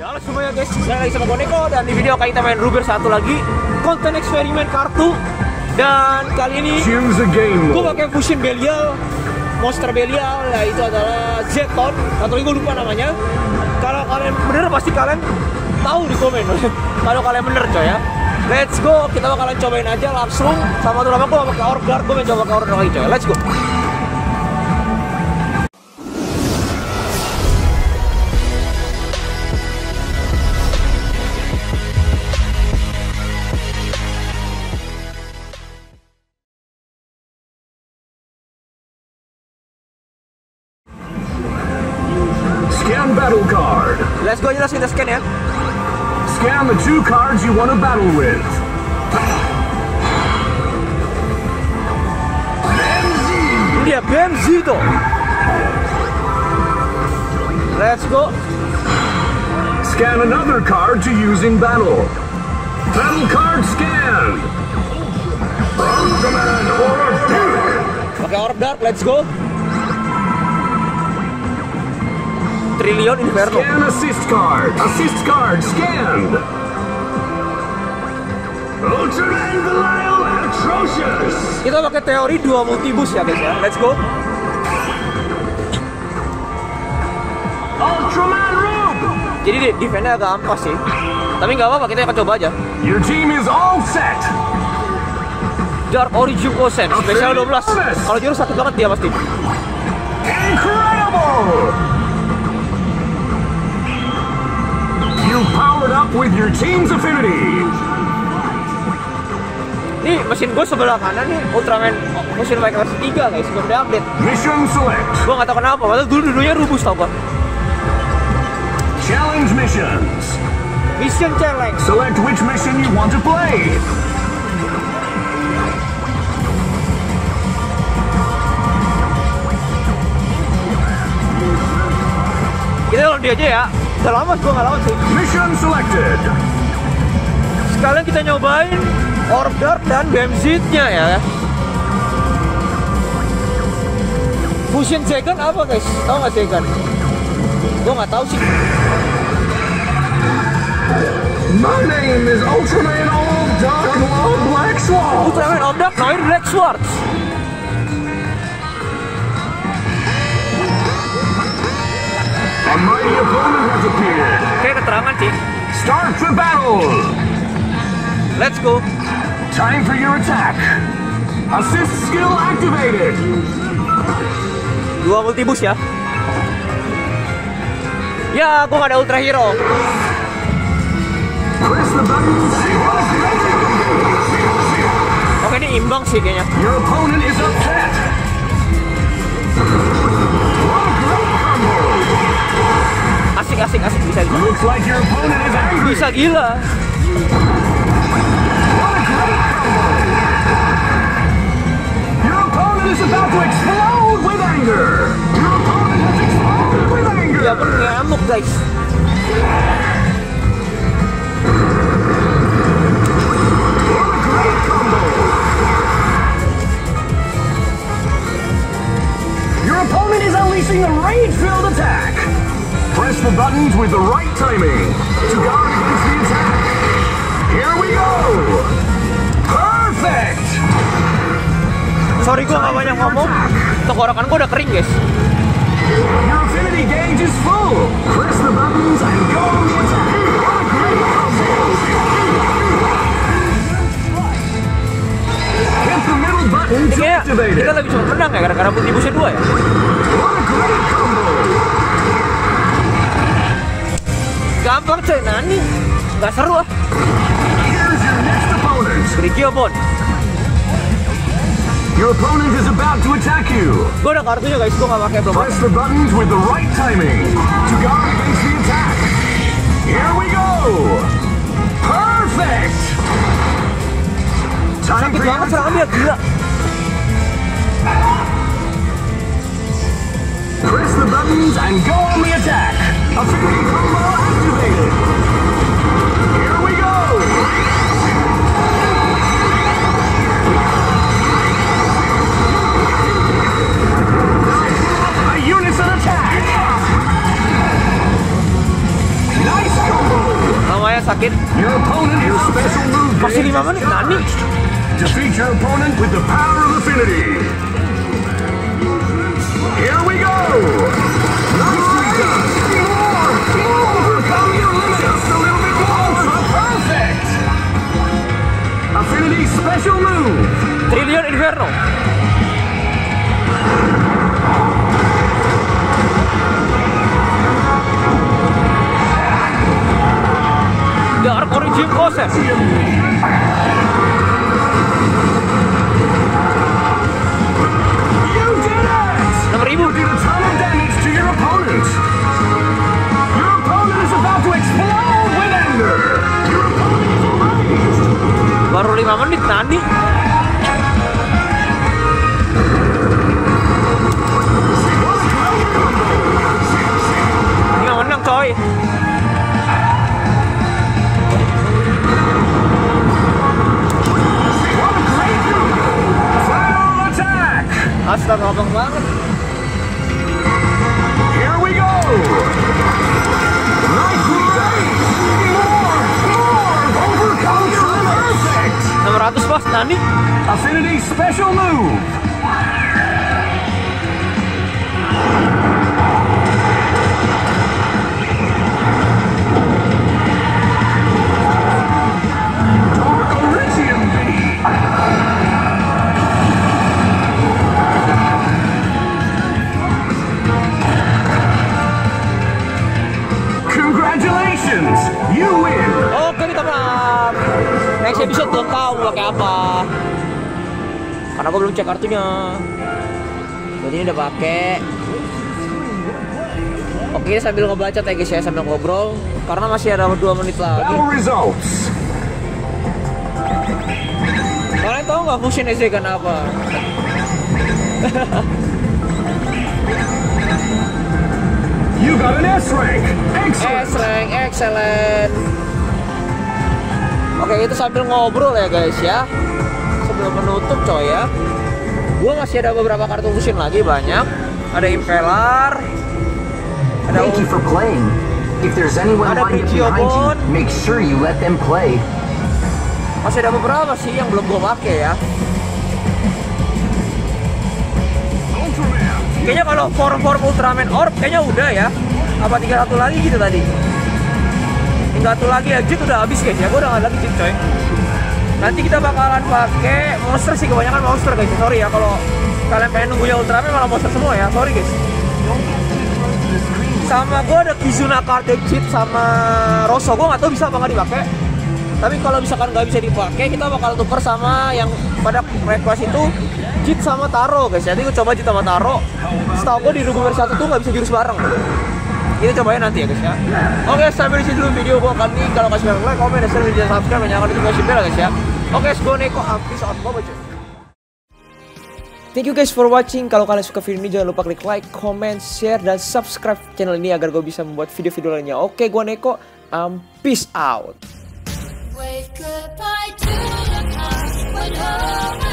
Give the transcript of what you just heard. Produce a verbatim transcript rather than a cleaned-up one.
Ya, halo semuanya guys, saya lagi sama Koneko dan di video kali kita main Ruger satu lagi konten eksperimen kartu. Dan kali ini gue pakai Fusion Belial, Monster Belial, ya itu adalah Zeton atau gue lupa namanya. Kalau kalian bener pasti kalian tahu di komen. Kalau kalian bener coy ya, let's go, kita bakalan cobain aja langsung. Sama tuh nama gue pakai Orb Guard, gue mencoba pakai Orb Guard lagi coy, let's go. Scan battle card. Let's go, jelas kita scan ya. Scan the two cards you want to battle with. Benzi. Dia Benzi tuh. Let's go. Scan another card to use in battle. Battle card scan. Ultraman Orb Dark. Pakai Orb Dark, let's go. Trillion Inferno. Scan assist card. Assist card scanned. Ultraman Belial Atrocious. Kita pakai teori dua multibus ya guys ya. Let's go. Ultraman Rogue. Jadi defense-nya agak ampas sih. Tapi nggak apa-apa, kita akan coba aja. Your team is all set. Dark Origin Kosen, spesial dua belas. Kalau jurus sakit banget dia pasti. Incredible. You powered up with your team's affinity. Nih mesin gue sebelah kanan nih, Ultraman mesin Mike versi tiga guys, belum di-update. Mission select. Gue nggak tahu kenapa, padahal dulu dulunya rubus tau gak. Challenge missions. Mission challenge. Select which mission you want to play. Kita lawan dia aja ya. Udah lama gue nggak lawan sih. Mission selected. Sekalian kita nyobain Orb Dark dan Bemzit-nya ya. Fusion Second apa guys? Tahu nggak Second? Gue nggak tahu sih. My name is Ultraman Orb Dark Noir Black Sword. Ultraman Orb Dark Noir Black Sword. A mighty opponent has appeared. Kayak keterangan sih. Start the battle. Let's go. Time for your attack. Assist skill activated. Dua multibus ya. Ya, aku gak ada Ultra Hero. Press the button. Oke, ini imbang sih kayaknya. Your opponent is upset. Asik, asik, asik. Bisa, bisa. Looks like your opponent is angry. Bisa gila. What a great combo. Your opponent is about to explode with anger. Your opponent has exploded with anger. Ya pun ngamuk guys. What a great combo. Your opponent is unleashing a rage-filled attack. Press the buttons with the right timing to guard against the attack. Here we go. Perfect. Sorry gue gak banyak ngomong. Tenggorokan gue udah kering guys. Your affinity gauge is full. Press the buttons and go on the attack. What a great combo. Hit the middle button to Kayaknya activate kita it. lebih cepat menang ya, karena multibusnya dua ya. What a great combo. Gampang coy, nani. Gak seru ah. Here's your next opponent. Grigiomon. Your opponent is about to attack you. Gue udah kartunya guys, gue gak pakai belum. Press the buttons with the right timing to guard against the attack. Here we go. Perfect. Time Sakit for your banget serangan dia, gila. Press the buttons and go on the attack. Affinity combo activated. Here we go. A unison attack. Nice combo. lumayan sakit. Your opponent is special move. Masih lima menit, Nani. Defeat your opponent with the power of affinity. Here we go. Nicely done. More, more. Overcome your limit. Just a little bit more. Perfect. Affinity special move. Trillion Inferno. Dark Origin Concept. enam ribu. You did a ton of damage to your opponent. Your opponent is about to explode with anger. Your opponent is amazed. Baru lima menit, Nani. Ini nggak menang, coy. Astaga, abang banget. Here we go. Nicely done. More, more. Overcome your perfect. enam ratus pas, Nani. Affinity special move. Dark Origin Beam. Congratulations, you win. Oke, kita menang. Next episode belum tahu pakai apa. Karena gue belum cek kartunya. Jadi ini udah pakai. Oke, sambil ngebaca ya guys ya, sambil ngobrol. Karena masih ada dua menit lagi. Battle results. Kalian tahu nggak Fusion S D kan apa? You got an S rank. Excellent. S rank, excellent. Oke, itu sambil ngobrol ya guys ya. Sebelum menutup coy ya. Gua masih ada beberapa kartu Fusion lagi banyak. Ada Impeller. Ada Thank you for playing. If there's anyone Ada lined up Brigio behind Bon. you, make sure you let them play. Masih ada beberapa sih yang belum gua pakai ya. Kayaknya kalau form-form Ultraman Orb kayaknya udah ya. Apa tinggal satu lagi gitu tadi? Tinggal satu lagi ya, Jit udah habis guys ya. Gua udah nggak lagi Jit coy. Nanti kita bakalan pakai monster sih, kebanyakan monster guys. Sorry ya kalau kalian pengen nunggunya Ultraman malah monster semua ya. Sorry guys. Sama gua ada Kizuna Card Jit sama Rosso. Gua nggak tahu bisa apa nggak dipakai. Tapi kalau misalkan nggak bisa dipakai, kita bakal tuker sama yang pada request itu Jit sama Taro guys. Jadi gue coba Jit sama Taro. Setahu gue di Ruby satu tuh nggak bisa jurus bareng. Ini cobain nanti ya guys ya. Oke, sampai di sini dulu video gue kali ini. Kalau kasih like, comment, dan share, dan subscribe, dan nyalakan notification bell guys ya. Oke, gue Neko, peace out, bye bye. Thank you guys for watching. Kalau kalian suka video ini jangan lupa klik like, comment, share, dan subscribe channel ini agar gue bisa membuat video-video lainnya. Oke, gue Neko, um, peace out. Wave goodbye to the past when home